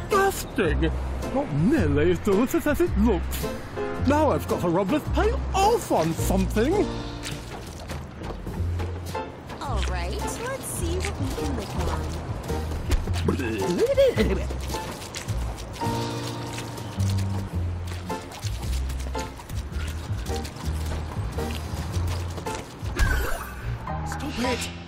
disgusting. Not nearly as delicious as it looks. Now I've got to rub this paint off on something. All right, let's see what we can lick on. Stop it!